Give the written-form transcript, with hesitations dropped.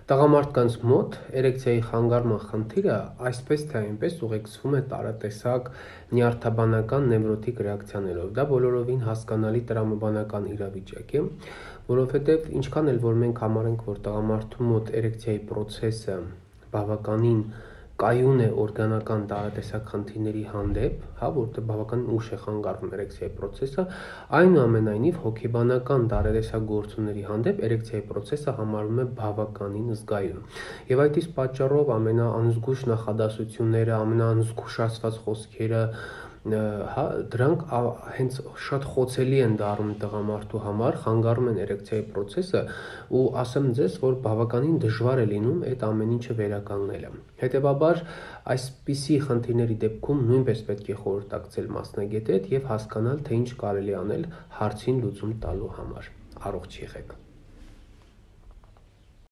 Տղամարդկանց մոտ էրեկցիայի խանգարման խնդիրը այսպես թե այնպես ուղեկցվում է տարատեսակ նյարդաբանական նևրոտիկ ռեակցիաներով։ Դա բոլորովին հասկանալի տրամաբանական իրավիճակ է, որովհետև ինչքան էլ որ մենք համարենք, որ տղամարդու մոտ էրեկցիայի process-ը բավականին կայուն է օրգանական տարատեսակ խնդիրների հանդեպ, որտեղ բավականին ուշ է խանգարվում էրեկցիայի process-ը, այնուամենայնիվ հոգեբանական տարատեսակ գործոնների հանդեպ էրեկցիայի process-ը համարվում է բավականին զգայուն։ Եվ այդ իսկ պատճառով ամենաանզգույշ նախադասությունները, ամենաանզգուշացված խոսքերը, դրանք հենց շատ խոցելի են դառնում տղամարդու համար, խանգարում են էրեկցիայի process-ը ու ասեմ ձեզ, որ բավականին դժվար է լինում այդ ամեն ինչը վերականգնելը։ Հետևաբար այսպիսի խնդիրների դեպքում նույնպես պետք է խորհրդակցել մասնագետի հետ եւ հասկանալ, թե ինչ կարելի անել հարցին լուծում տալու համար։ Առողջ եղեք։